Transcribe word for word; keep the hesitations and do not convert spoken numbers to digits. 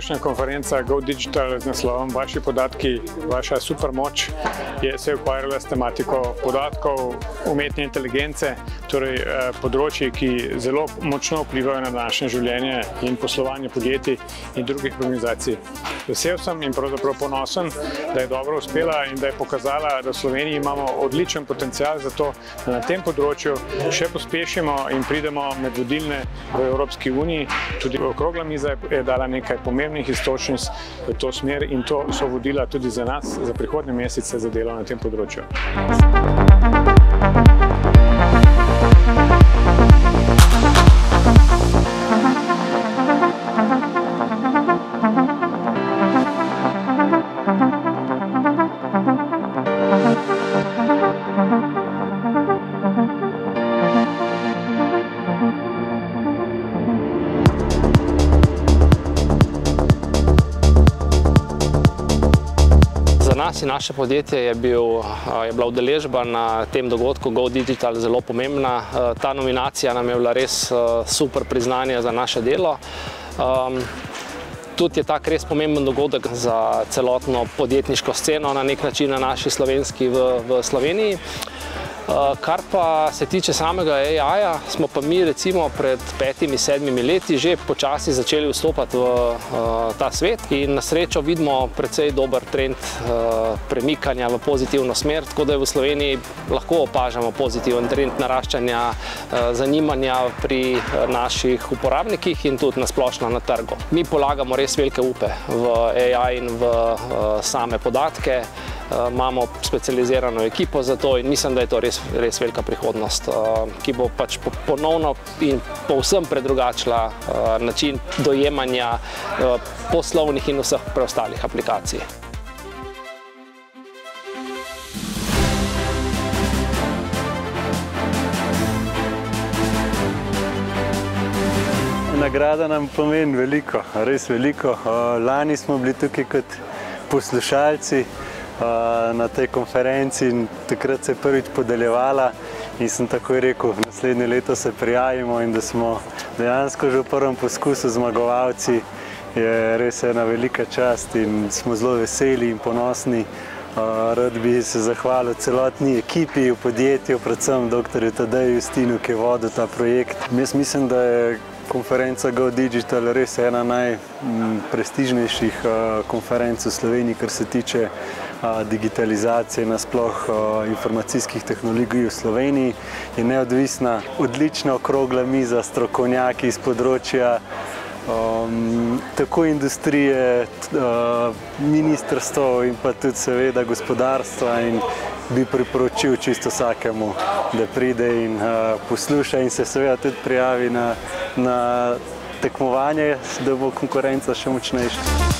letošnja konferenca Go Digital z naslovom Vaši podatki, vaša supermoč je se ukvarjala s tematiko podatkov, umetne inteligence, torej področji, ki zelo močno vplivajo na naše življenje in poslovanje podjetij in drugih organizacij. Vesel sem in pravzaprav ponosen, da je dobro uspela in da je pokazala, da v Sloveniji imamo odličen potencial za to, da na tem področju še pospešimo in pridemo med vodilne v Evropski uniji. Tudi okrogla miza je dala nekaj pomembnih iztočnic v to smer in to so vodila tudi za nas, za prihodnje mesece za delo na tem področju. Za nas in naše podjetje je, bil, je bila udeležba na tem dogodku Go Digital zelo pomembna. Ta nominacija nam je bila res super priznanje za naše delo. Tudi je tak res pomemben dogodek za celotno podjetniško sceno na nek način na naši slovenski v, v Sloveniji. Kar pa se tiče samega A I-ja, smo pa mi recimo pred petimi, sedmimi leti že počasi začeli vstopati v ta svet in na srečo vidimo precej dober trend premikanja v pozitivno smer, tako da v Sloveniji lahko opažamo pozitiven trend naraščanja zanimanja pri naših uporabnikih in tudi nasplošno na trgu. Mi polagamo res velike upe v A I in v same podatke. Imamo specializirano ekipo za to in mislim, da je to res, res velika prihodnost, ki bo pač ponovno in povsem predrugačila način dojemanja poslovnih in vseh preostalih aplikacij. Nagrada nam pomeni veliko, res veliko. Lani smo bili tukaj kot poslušalci na tej konferenci in takrat se je prvič podeljevala in sem takoj rekel, naslednje leto se prijavimo in da smo dejansko že v prvem poskusu zmagovalci, je res ena velika čast in smo zelo veseli in ponosni. Rad bi se zahvalil celotni ekipi v podjetju, predvsem doktorju Tadeju Justinu, ki je vodil ta projekt. Jaz mislim, da je konferenca Go Digital res ena najprestižnejših konferenc v Sloveniji, kar se tiče digitalizacije nasploh informacijskih tehnologij v Sloveniji. Je neodvisna, odlična okrogla miza, strokovnjaki iz področja tako industrije, ministrstev in pa tudi seveda gospodarstva in bi priporočil čisto vsakemu, da pride in posluša in se seveda tudi prijavi na tekmovanje, da bo konkurenca še močnejša.